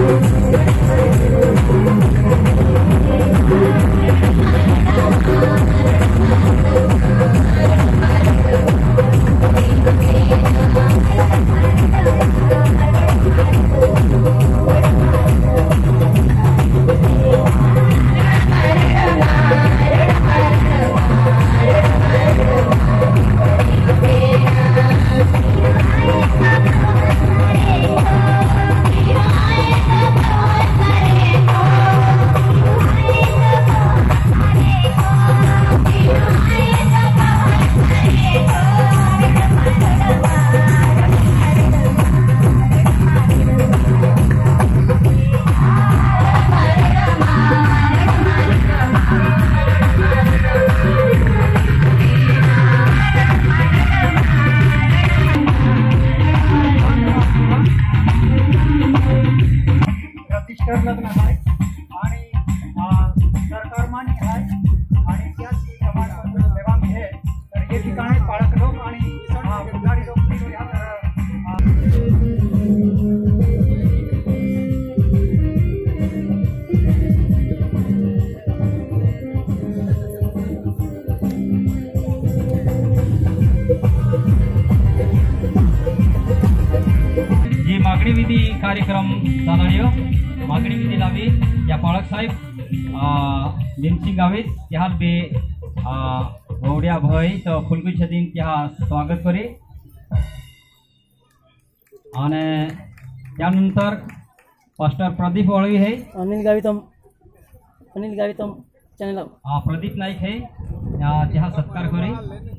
लग्न आहे आणि सरकार मान्य आहे आणि त्याची प्रमाणपत्र सेवा मिळेल तर हे ठिकाणी पाळक लोक आणि पुजारी लोक जी मागणी विधी कार्यक्रम चालू मागणी विधी लावी या पाळक साहेब निमसिंग गावित त्याहार बे भवड़िया भाई तो फुलकुछ दिन त्या स्वागत करी आणि त्यानंतर पास्टर प्रदीप वळवी है अनिल गावितम चैनल प्रदीप नाईक है त्या सत्कार करी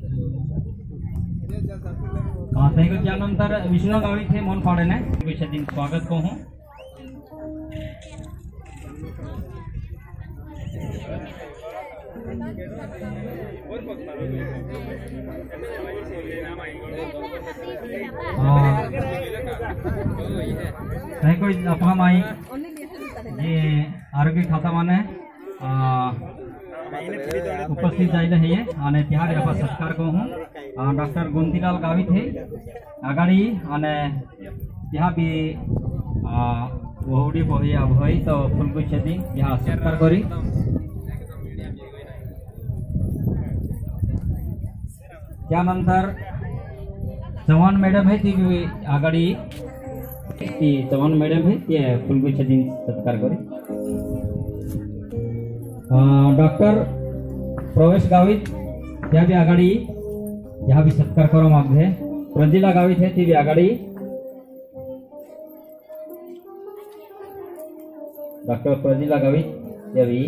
त्यानंतर विष्णु गावित है मन पाड़े ने कुछ दिन स्वागत को हूँ कोई अपहामाई ये आरोग्य खाता माने उपस्थित जाइले है અને ત્યાં આપણે સત્કાર को हूँ डॉक्टर गुंतीलाल गावित है आगाड़ी અને ત્યાં भी वहुड़ी बही भाई तो फुलकुछ दिन यहाँ सत्कार करी त्यानंतर चव्हाण मैडम है ती आगाड़ी ती चव्हाण मैडम है ते फुलकुछ दिन सत्कार करी डॉक्टर प्रवेश गावित त्या भी आगाड़ी यहाँ भी सत्कार करो मागते प्रजिला गावित है ती भी आगाड़ी डॉक्टर प्रजिला गावित ते भी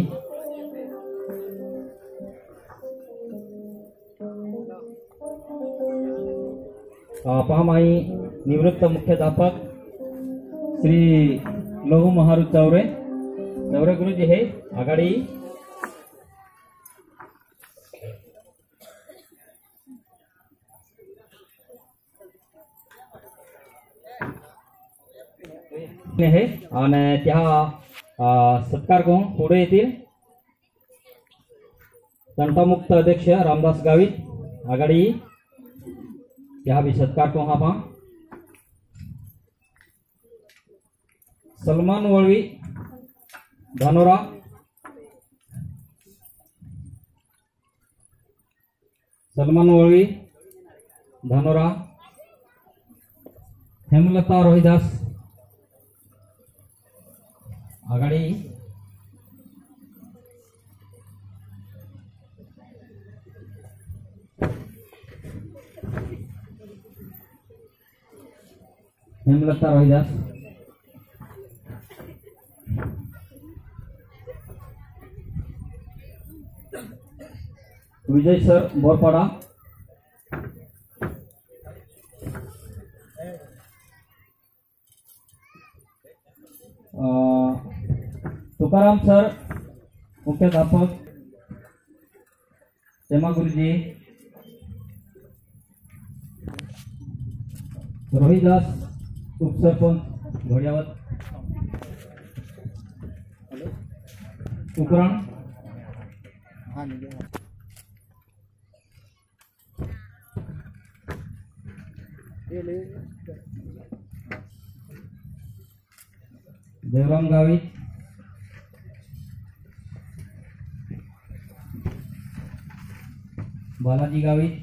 पहामाई निवृत्त मुख्याध्यापक श्री लहू महारू चौरे गुरुजी है आगाड़ी है आणि त्या सत्कार को पुढे येतील तंटामुक्त अध्यक्ष रामदास गावित आगाड़ी यहाँ भी सत्कार को हाँ सलमान वळवी धानोरा सलमान वळवी धानोरा हेमलता रोहिदास आगाड़ी हेमलता रोहिदास विजय सर बोरपाड़ा तुकाराम सर मुख्याध्यापक सेमा गुरुजी रोहिदास उपसरपंच घोड़ियावत उपकरण देवराम गावित, बालाजी गावित,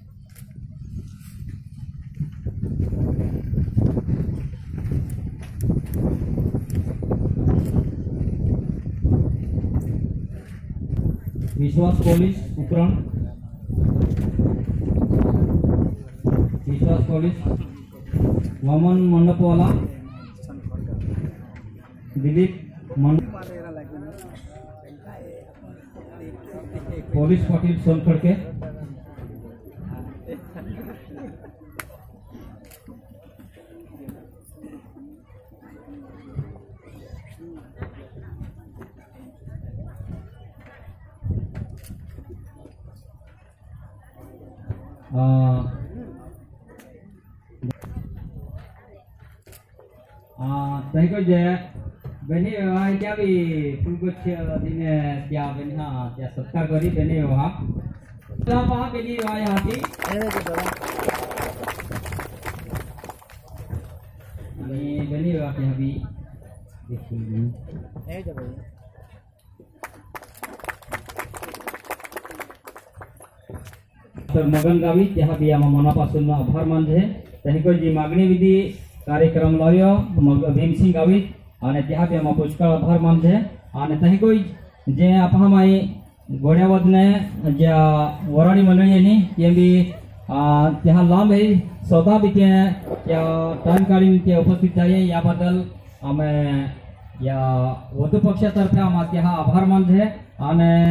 विश्वास पोलीस उपरण, विश्वास पोलीस, वामन मंडपवाला, Dilip police Patil Sonkhadke, tadi ko je beni wahai क्या भी कुछ दिन क्या beni हाँ क्या सत्कार करी beni वहाँ apa beni wahai hati ini beni wahai habi तर मगन गावी यहाँ भी आम मनापासून आभार मानते तनिको जी मागणी विधी कार्यक्रम लाव्यो भीमसिंग गावित आणि त्या बी आम पुष्कळ आभार मानते आणि तनिको जे आपहामाई गोड्यावदने ज्या वराडी मंडळींनी ते बी त्या लांब है स्वतः भी त्या टाइम काढून ते उपस्थित आहे याबद्दल आम्ही या वधू पक्षातर्फे आम्हा त्या आभार मानते आणि